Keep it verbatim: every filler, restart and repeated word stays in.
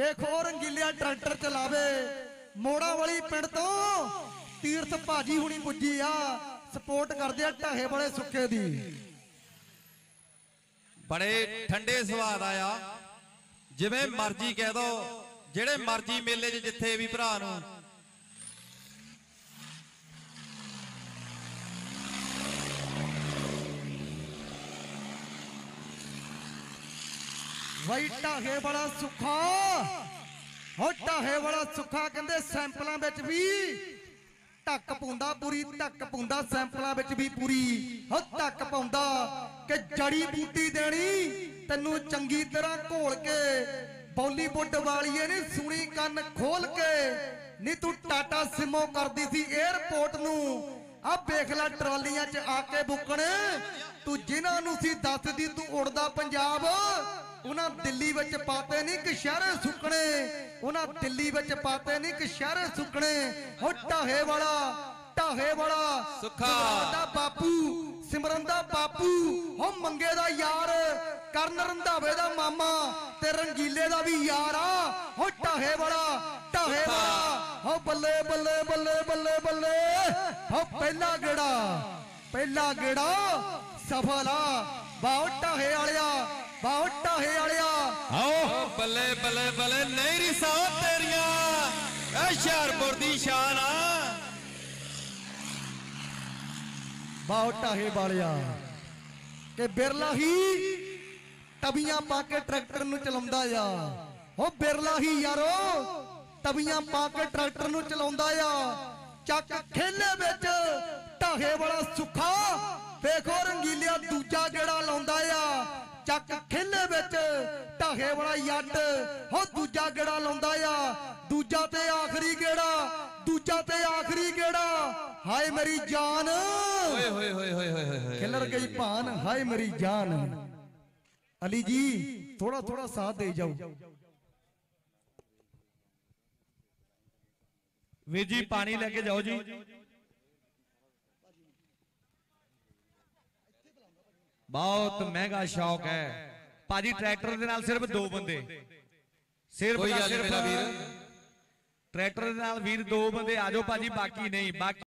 ਵੇਖੋ रंगीलिया ट्रैक्टर चलावे मोड़ा वाली पिंड तो तीर्थ भाजी हुणी पुजी आ सपोर्ट करदे आ ढाहे वाले सुखे दी। बड़े ठंडे स्वाद आया जिवें मर्जी कह दो जेड़े मर्जी मेले च जिथे भी भरा नूं वही ढाहे वाला सुखा हो ढाहे वाला सुखा कहंदे सैंपलों विच भी ढक पाउंदा पूरी ढक पाउंदा सैंपलों विच भी पूरी हो ढक पाउंदा कि जड़ी बूटी देनी तैनूं चंगी तरह घोल के बॉलीवुड वालीए ने सुनी कन खोल के नहीं तू टाटा सिमो करदी सी एयरपोर्ट नूं अब देख ला ट्रालियां च आके बुकने तू जिन्हां नूं सी दसदी तू उड़दा पंजाब उन्हां दिल्ली विच पाते नहीं कि शहरे सुकने उन्हां दिल्ली विच पाते नहीं कि शहरे सुकने हो ढाहे वाला ढाहे वाला सुखा दा बापू सिमरन दा बापू हो मंगे दा यार करन रंधावे दा मामा ते रंगीले दा भी यार आ हो ढाहे वाला ढाहे वाला हो बल्ले बल्ले बल्ले बल्ले बल्ले हो पहला गेड़ा पहला गेड़ा सफल आ बाओ ढाहे वालिया बाओ ढाहे वालिया आओ बल्ले बल्ले बल्ले नहीं रिसा तेरिया हुशियारपुर दी शान आ बाओ ढाहे वालिया के बिरला ही तबियां पाके ट्रैक्टर नूं चलाउंदा आ हो बिरला ही यारो तबियां पाके ट्रैक्टर नूं चलाउंदा आ चक खेले विच ढाहे वाला सुखा देखो रंगीलिया दूजा गेड़ा लाउंदा आ चक खेले विच ढाहे वाला यट हो दूजा गेड़ा लाउंदा आ दूजा ते आखिरी गेड़ा दूजा ते आखिरी गेड़ा हाय मेरी जान ओए होए होए होए होए होए खिलर गई भान हाय मेरी जान। अली जी थोड़ा थोड़ा साथ दे जाओ वीर जी पानी लेके जाओ जी। बहुत महंगा शौक है भाजी ट्रैक्टर के नाल सिर्फ दो बंदे सिर्फ सिर्फ ट्रैक्टर के नाल वीर दो बंदे आ जाओ भाजी बाकी नहीं बाकी